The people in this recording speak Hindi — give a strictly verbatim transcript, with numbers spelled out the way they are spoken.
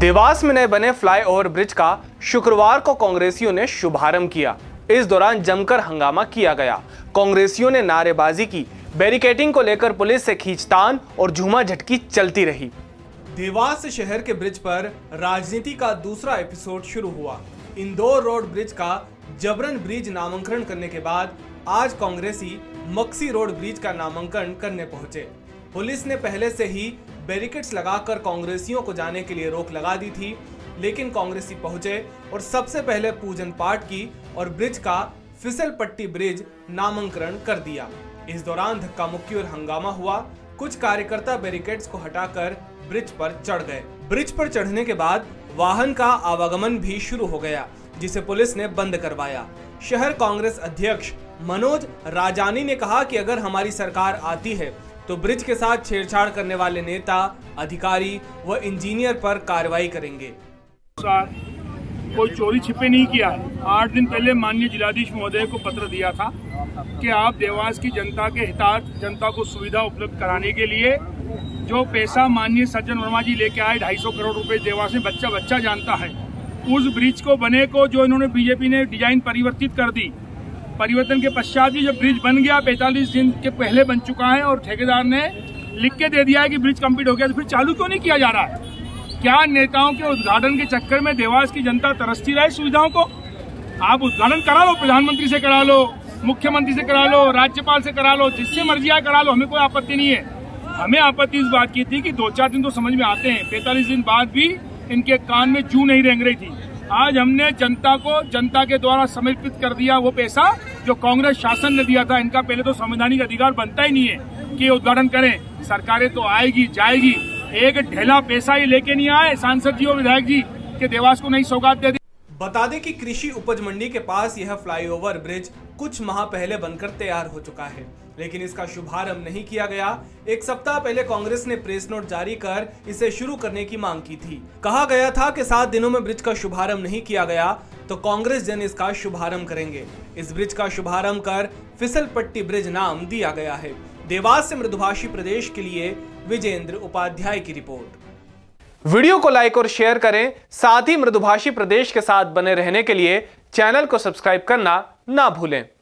देवास में नए बने फ्लाईओवर ब्रिज का शुक्रवार को कांग्रेसियों ने शुभारंभ किया। इस दौरान जमकर हंगामा किया गया। कांग्रेसियों ने नारेबाजी की। बैरिकेडिंग को लेकर पुलिस से खींचतान और झूमाझटकी चलती रही। देवास शहर के ब्रिज पर राजनीति का दूसरा एपिसोड शुरू हुआ। इंदौर रोड ब्रिज का जबरन ब्रिज नामांकन करने के बाद आज कांग्रेसी मक्सी रोड ब्रिज का नामांकन करने पहुंचे। पुलिस ने पहले से ही बैरिकेड्स लगाकर कांग्रेसियों को जाने के लिए रोक लगा दी थी, लेकिन कांग्रेसी पहुंचे और सबसे पहले पूजन पाठ की और ब्रिज का फिसल पट्टी ब्रिज नामांकन कर दिया। इस दौरान धक्का मुक्की और हंगामा हुआ। कुछ कार्यकर्ता बैरिकेड्स को हटाकर ब्रिज पर चढ़ गए। ब्रिज पर चढ़ने के बाद वाहन का आवागमन भी शुरू हो गया, जिसे पुलिस ने बंद करवाया। शहर कांग्रेस अध्यक्ष मनोज राजानी ने कहा कि अगर हमारी सरकार आती है तो ब्रिज के साथ छेड़छाड़ करने वाले नेता, अधिकारी व इंजीनियर पर कार्रवाई करेंगे। कोई चोरी छिपे नहीं किया है। आठ दिन पहले माननीय जिलाधीश महोदय को पत्र दिया था कि आप देवास की जनता के हितार्थ, जनता को सुविधा उपलब्ध कराने के लिए जो पैसा माननीय सज्जन वर्मा जी लेके आए ढाई सौ करोड़ रुपए देवास में बच्चा बच्चा जानता है, उस ब्रिज को बने को जो इन्होंने बीजेपी ने डिजाइन परिवर्तित कर दी। परिवर्तन के पश्चात भी जब ब्रिज बन गया, पैंतालीस दिन के पहले बन चुका है और ठेकेदार ने लिख के दे दिया है कि ब्रिज कंप्लीट हो गया, तो फिर चालू क्यों नहीं किया जा रहा है? क्या नेताओं के उद्घाटन के चक्कर में देवास की जनता तरसती रहे सुविधाओं को? आप उद्घाटन करा लो, प्रधानमंत्री से करा लो, मुख्यमंत्री से करा लो, राज्यपाल से करा लो, जिससे मर्जी आए करा लो, हमें कोई आपत्ति नहीं है। हमें आपत्ति इस बात की थी कि दो चार दिन तो समझ में आते हैं, पैंतालीस दिन बाद भी इनके कान में जू नहीं रेंग रही थी। आज हमने जनता को जनता के द्वारा समर्पित कर दिया वो पैसा जो कांग्रेस शासन ने दिया था। इनका पहले तो संवैधानिक अधिकार बनता ही नहीं है कि उद्घाटन करें। सरकारें तो आएगी जाएगी, एक ढेला पैसा ही लेके नहीं आए सांसद जी और विधायक जी के देवास को नहीं सौगात दे दी। बता दें कि कृषि उपज मंडी के पास यह फ्लाईओवर ब्रिज कुछ माह पहले बनकर तैयार हो चुका है, लेकिन इसका शुभारंभ नहीं किया गया। एक सप्ताह पहले कांग्रेस ने प्रेस नोट जारी कर इसे शुरू करने की मांग की थी। कहा गया था कि सात दिनों में ब्रिज का शुभारंभ नहीं किया गया तो कांग्रेस जन इसका शुभारंभ करेंगे। इस ब्रिज का शुभारंभ कर फिसल पट्टी ब्रिज नाम दिया गया है। देवास से मृदुभाषी प्रदेश के लिए विजेंद्र उपाध्याय की रिपोर्ट। वीडियो को लाइक और शेयर करें। साथ ही मृदुभाषी प्रदेश के साथ बने रहने के लिए चैनल को सब्सक्राइब करना ना भूलें।